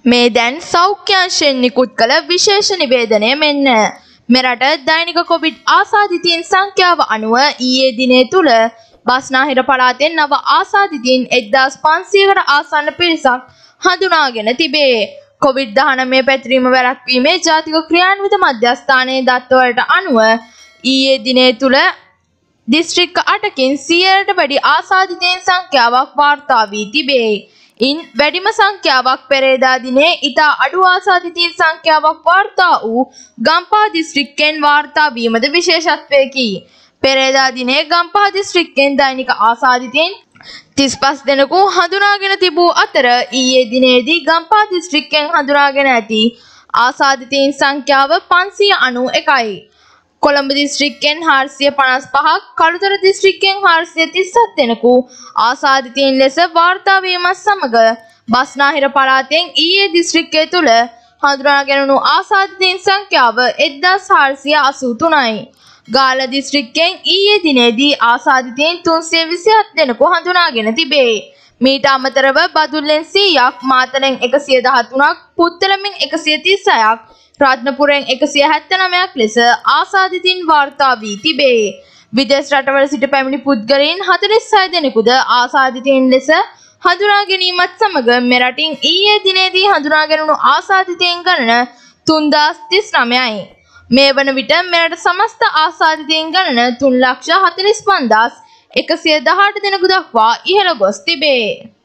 මේ දැන් සෞඛ්‍යාංශයෙන් නිකුත් කළ විශේෂ නිවේදනය මෙන්න. මෙරට දෛනික කොවිඩ් ආසාදිතයින් සංඛ්‍යාව අනුව ඊයේ දිනේ තුල බස්නාහිර පළාතෙන් නව ආසාදිතයින් 1500කට ආසන්න පිරිසක් හඳුනාගෙන තිබේ. කොවිඩ්-19 පැතිරීම වැළැක්වීමේ ජාතික ක්‍රියාන්විත මධ්‍යස්ථානයේ දත්තවලට අනුව ඊයේ දිනේ තුල දිස්ත්‍රික්ක 8කින් 100ට වැඩි ආසාදිතයින් සංඛ්‍යාවක් වාර්තා වී තිබේ. ඉන් වැඩිම සංඛ්‍යාවක් පෙරේදා දිනේ ඉතා අඩු ආසාදිතයින් සංඛ්‍යාවක් වාර්තා වූ ගම්පහ දිස්ත්‍රික්කෙන් වාර්තා වීමද විශේෂත්වයකි. පෙරේදා දිනේ ගම්පහ දිස්ත්‍රික්කෙන් දෛනික ආසාදිතයින් 35 දෙනෙකු හඳුනාගෙන තිබූ අතර ඊයේ දිනේදී ගම්පහ දිස්ත්‍රික්කෙන් හඳුනාගෙන ඇති ආසාදිතයින් සංඛ්‍යාව 591යි. කොළඹ දිස්ත්‍රික්කෙන් 455ක්, කළුතර දිස්ත්‍රික්කෙන් 437 දෙනෙකු ආසාදිතයින් ලෙස වාර්තා වීමත් සමග බස්නාහිර පළාතෙන් ඊයේ දිස්ත්‍රික්කය තුල හඳුනාගෙන වූ ආසාදිතයින් සංඛ්‍යාව 1483යි. ගාල්ල දිස්ත්‍රික්කෙන් ඊයේ දිනේදී ආසාදිතයින් 327 දෙනෙකු හඳුනාගෙන තිබේ. මීට අමතරව බදුල්ලෙන් 100ක්, මාතලෙන් 113ක්, පුත්තලමින් 136ක්, රත්නපුරෙන් 179ක් ලෙස ආසාදිතයින් වාර්තා වී තිබේ. විදේශ රටවල සිට පැමිණි පුද්ගලයන් 46 දෙනෙකුද ආසාදිතයින් ලෙස හඳුනා ගැනීමත් සමග මෙරටින් ඊයේ දිනේදී හඳුනාගෙන වූ ආසාදිතයින් ගණන 3039යි. මේ වන විට මෙරට සමස්ත ආසාදිතයින් ගණන 3,45,118 දෙනෙකු දක්වා ඉහළ ගොස් තිබේ.